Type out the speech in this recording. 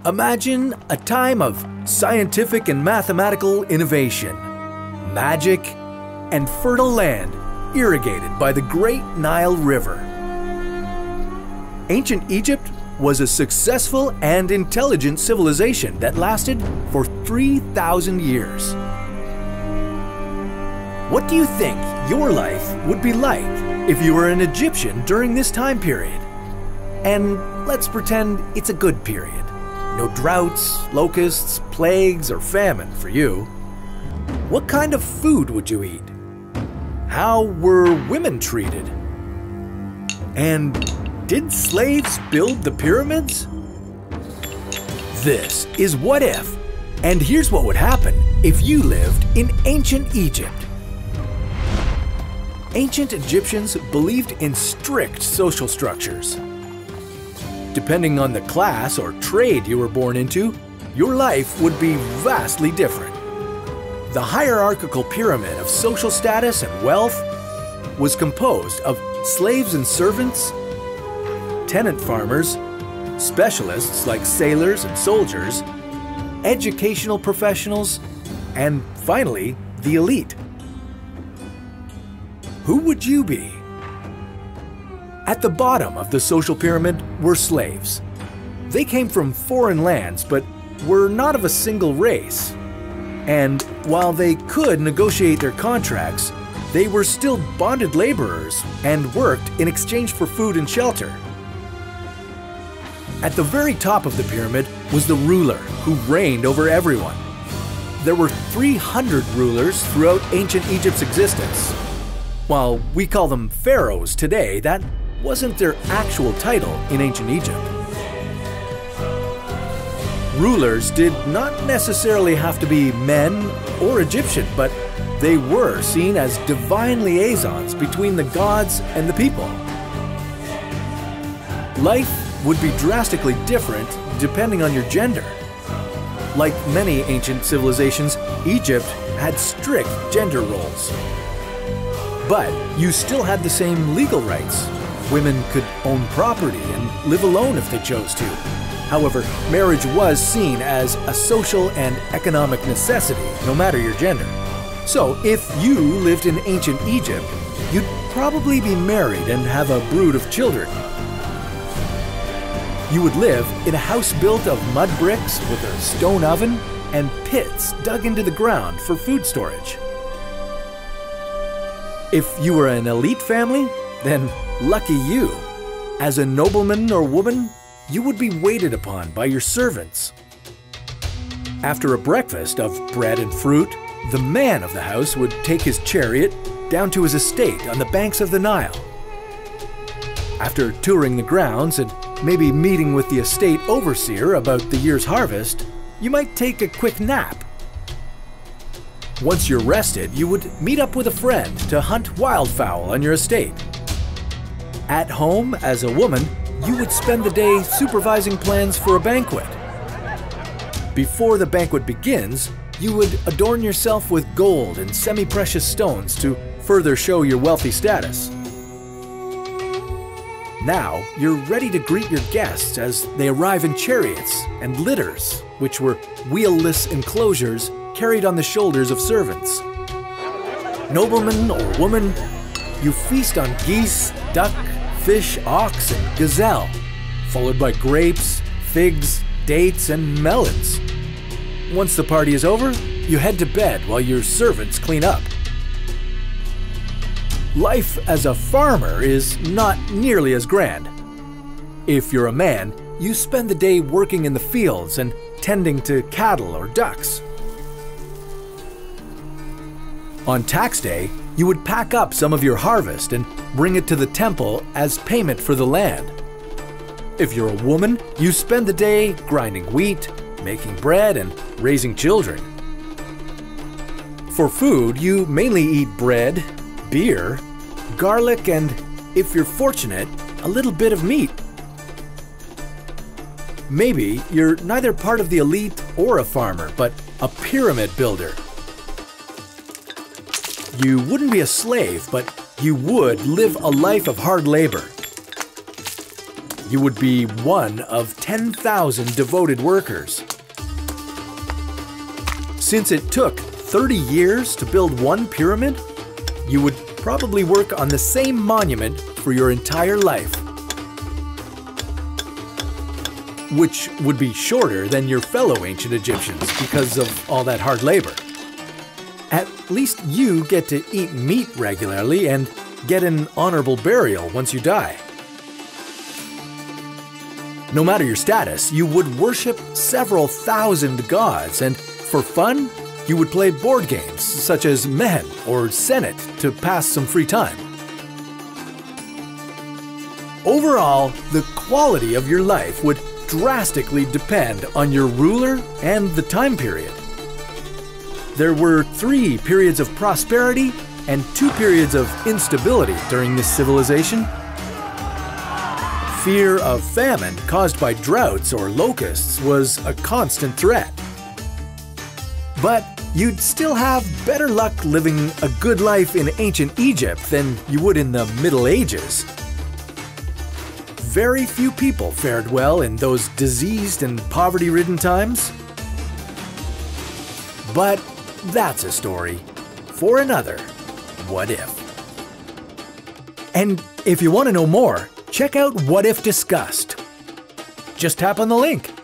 Imagine a time of scientific and mathematical innovation, magic, and fertile land irrigated by the great Nile River. Ancient Egypt was a successful and intelligent civilization that lasted for 3,000 years. What do you think your life would be like if you were an Egyptian during this time period? And let's pretend it's a good period. No droughts, locusts, plagues, or famine for you. What kind of food would you eat? How were women treated? And did slaves build the pyramids? This is What If, and here's what would happen if you lived in ancient Egypt. Ancient Egyptians believed in strict social structures. Depending on the class or trade you were born into, your life would be vastly different. The hierarchical pyramid of social status and wealth was composed of slaves and servants, tenant farmers, specialists like sailors and soldiers, educational professionals, and finally, the elite. Who would you be? At the bottom of the social pyramid were slaves. They came from foreign lands but were not of a single race. And while they could negotiate their contracts, they were still bonded laborers and worked in exchange for food and shelter. At the very top of the pyramid was the ruler who reigned over everyone. There were 300 rulers throughout ancient Egypt's existence. While we call them pharaohs today, that wasn't their actual title in ancient Egypt. Rulers did not necessarily have to be men or Egyptian, but they were seen as divine liaisons between the gods and the people. Life would be drastically different depending on your gender. Like many ancient civilizations, Egypt had strict gender roles. But you still had the same legal rights. Women could own property and live alone if they chose to. However, marriage was seen as a social and economic necessity, no matter your gender. So, if you lived in ancient Egypt, you'd probably be married and have a brood of children. You would live in a house built of mud bricks with a stone oven and pits dug into the ground for food storage. If you were an elite family, then lucky you. As a nobleman or woman, you would be waited upon by your servants. After a breakfast of bread and fruit, the man of the house would take his chariot down to his estate on the banks of the Nile. After touring the grounds and maybe meeting with the estate overseer about the year's harvest, you might take a quick nap. Once you're rested, you would meet up with a friend to hunt wildfowl on your estate. At home, as a woman, you would spend the day supervising plans for a banquet. Before the banquet begins, you would adorn yourself with gold and semi-precious stones to further show your wealthy status. Now, you're ready to greet your guests as they arrive in chariots and litters, which were wheelless enclosures carried on the shoulders of servants. Nobleman or woman, you feast on geese, duck, fish, ox, and gazelle, followed by grapes, figs, dates, and melons. Once the party is over, you head to bed while your servants clean up. Life as a farmer is not nearly as grand. If you're a man, you spend the day working in the fields and tending to cattle or ducks. On tax day, you would pack up some of your harvest and bring it to the temple as payment for the land. If you're a woman, you spend the day grinding wheat, making bread, and raising children. For food, you mainly eat bread, beer, garlic, and, if you're fortunate, a little bit of meat. Maybe you're neither part of the elite or a farmer, but a pyramid builder. You wouldn't be a slave, but you would live a life of hard labor. you would be one of 10,000 devoted workers. Since it took 30 years to build one pyramid, you would probably work on the same monument for your entire life, which would be shorter than your fellow ancient Egyptians because of all that hard labor. At least you get to eat meat regularly and get an honorable burial once you die. No matter your status, you would worship several thousand gods, and for fun, you would play board games such as Mehen or Senet to pass some free time. Overall, the quality of your life would drastically depend on your ruler and the time period. There were 3 periods of prosperity and 2 periods of instability during this civilization. Fear of famine caused by droughts or locusts was a constant threat. But you'd still have better luck living a good life in ancient Egypt than you would in the Middle Ages. Very few people fared well in those diseased and poverty-ridden times. But that's a story for another What If. And if you want to know more, check out What If Discussed. Just tap on the link.